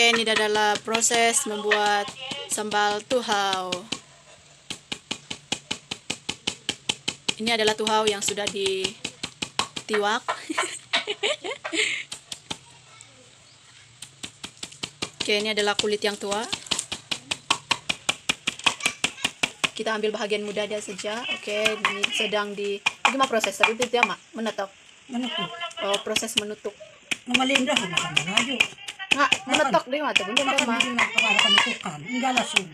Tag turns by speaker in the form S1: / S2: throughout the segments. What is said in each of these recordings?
S1: Oke, ini adalah proses membuat sambal tuhau. Ini adalah tuhau yang sudah ditiwak. Oke, ini adalah kulit yang tua. Kita ambil bagian muda dia saja. Oke, ini sedang gimana proses tadi itu ya, Mak? Menutup. Oh, proses menutup.
S2: Malindah sama laju.
S1: Nggak, menutup deh, Mak. Bunda Mak.
S2: Enggak langsung.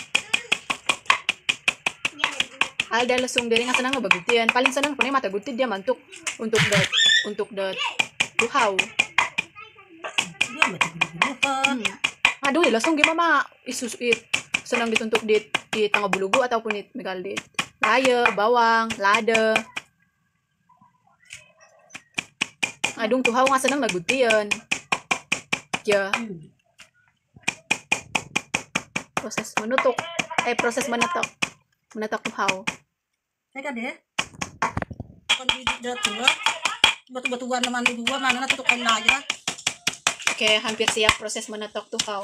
S1: Ada langsung dari nggak senang ngebagutian. Paling senang punya mata gutit dia mantuk untuk the tuhau.
S2: Dia betul-betul.
S1: Aduh, langsung gimana senang dituntut di tengah bulugu ataupun di megal di laya, bawang, lada. Adung tuhau nggak senang ngebagutian. Ya. Proses menutup tuhau.
S2: Saya kan deh. Kan di tua. Batu-batuan naman dua mana tutukan aja.
S1: Oke, hampir siap proses menetok tuhau.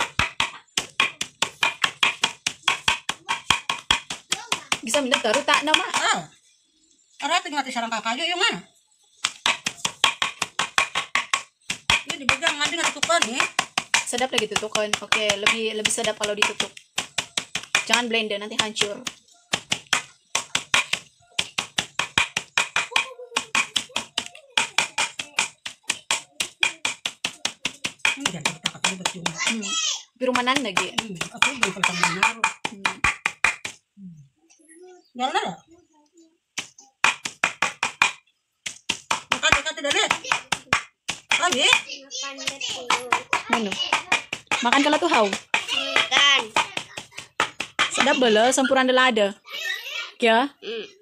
S1: Bisa minta taruh tak nama?
S2: Ara tinggal di sarang kakaknya yung mana? Ini dipegang nanti nggak tutupan nih.
S1: Sedap lagi tutukan. Oke, lebih sedap kalau ditutup. Jangan blender nanti hancur. Pirumanan lagi.
S2: Aku belum pernah menaruh. Jalan ada? Makan dari. Lagi?
S1: Mana? Makan kalau tuhau.
S3: Makan.
S1: Sedap bela sampuran lada. Ya.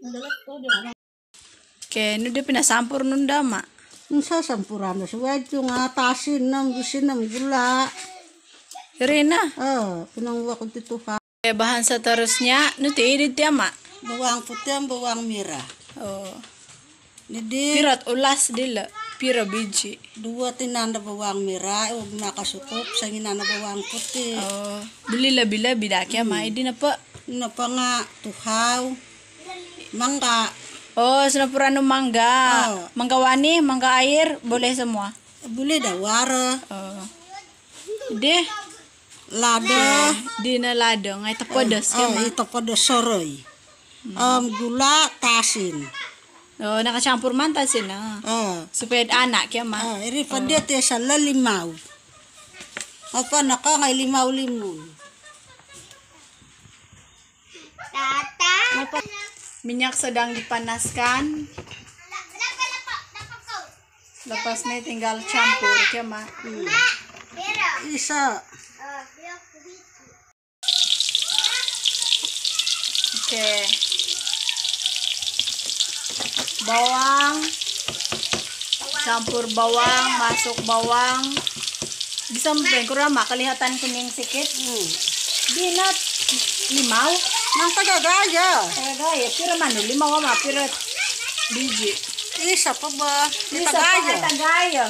S1: Oke, ini dia pindah sampur nunda, Mak.
S2: Sa sampuran suwaju ngatasin businam gula.
S1: Rena.
S2: Pinang waktu itu
S1: Oke, bahan seterusnya nanti edit ya, Mak.
S2: bawang putih, bawang merah.
S1: Oh.
S2: Jadi
S1: Pirat ulas dila, pira biji.
S2: 2 tinanda bawang merah, makasukup sanginana bawang putih.
S1: Oh, beli lebih dak ya, Mak. Ini apa?
S2: Napa nga tuhau, mangga.
S1: Oh, senapurano mangga.
S2: Oh.
S1: Mangga wani, mangga air, boleh semua.
S2: Boleh dawara,
S1: Oh. Deh,
S2: lada.
S1: dina lada ngai tepedas ya, Mak.
S2: Itu pada soroy. Gula tasin.
S1: Oh, nakacampur mantasin na. Supaya anak ya, Mak.
S2: Iri pada te sala limau. Apa naka ngai limau limun.
S3: Tata.
S1: Minyak sedang dipanaskan. Lepas ini tinggal campur ya, Mak.
S2: Isa.
S1: Oke. Bawang. Campur bawang, masuk bawang. Bisa mungkin kurang, Mak, kelihatan kuning sedikit. Binat limau.
S2: Nang tagagaya.
S1: Tagagaya, pira manu limau ama pira biji.
S2: Isa pa ba?
S1: Bisa
S2: Tagagaya.
S1: pakai tagaya.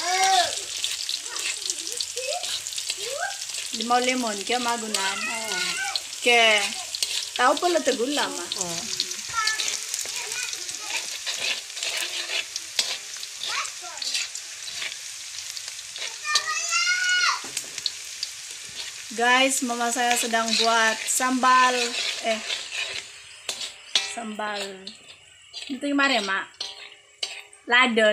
S1: Limau lemon kaya magunan. Oke. Tahu pala tegul lama. Guys, mama saya sedang buat sambal. Sambal. Itu gimana ya, Mak? Lada.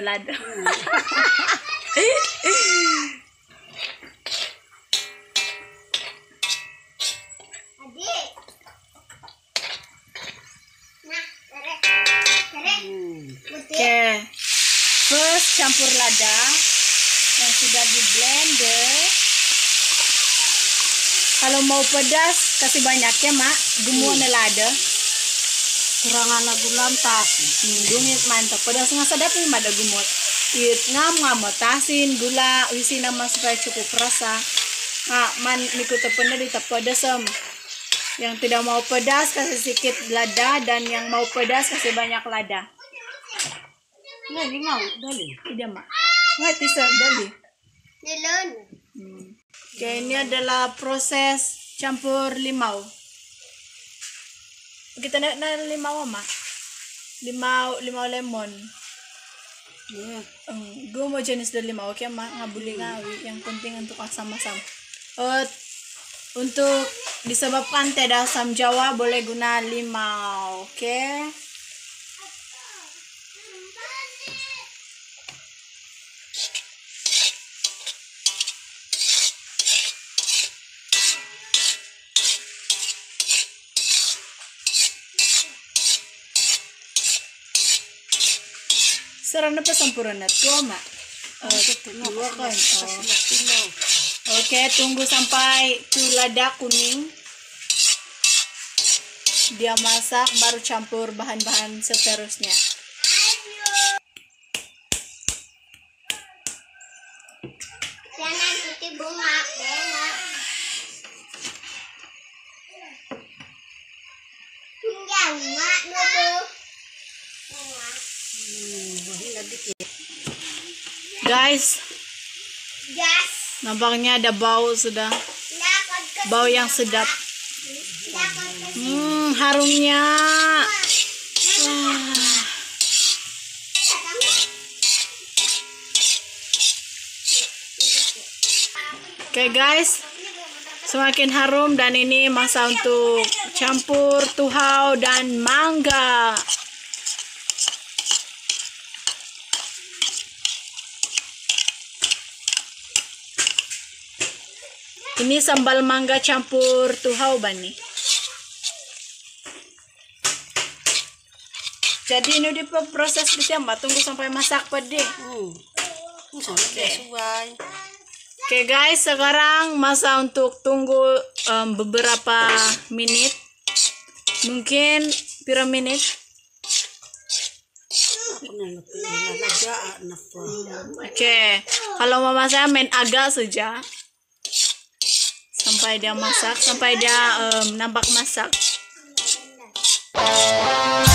S1: Oke. First campur lada yang sudah di blender. Kalau mau pedas kasih banyak ya, Mak. Gumuan lada.
S2: Kurangan gulam tasin.
S1: Dungit mantap. Pedas nggak sedap nih ada gumut. Ngam tasin gula wisi nama supaya cukup rasa. Man niku tependa di tepedasem. Yang tidak mau pedas kasih sedikit lada, dan yang mau pedas kasih banyak lada.
S2: Lagi mau dali.
S1: Tidak, Mak. Nggak bisa dali.
S3: Nilon.
S1: Oke, ini adalah proses campur limau. Kita na limau ama. Limau lemon.
S2: Iya.
S1: Gue mau jenis dari limau, oke mak nggak boleh ngawi. Yang penting untuk asam-asam. Untuk disebabkan tidak asam Jawa boleh guna limau, oke? Sarana pa sampurna tuh mak. Dua kan. Oke, tunggu sampai lada kuning. Dia masak, baru campur bahan-bahan seterusnya.
S3: Jangan putih bunga, bunga. Bunga dulu.
S1: Guys,
S3: Gas.
S1: nampaknya ada bau sudah. Bau yang sedap. Harumnya. Oke guys, semakin harum dan ini masa untuk campur tuhau dan mangga. Ini sambal mangga campur tuhau bani. Jadi ini di proses ditambah, tunggu sampai masak pedih.
S2: Sesuai.
S1: Oke guys, sekarang masa untuk tunggu beberapa menit. Mungkin berapa menit? Oke, kalau mama saya main agak saja. Sampai dia masak, sampai dia nampak masak.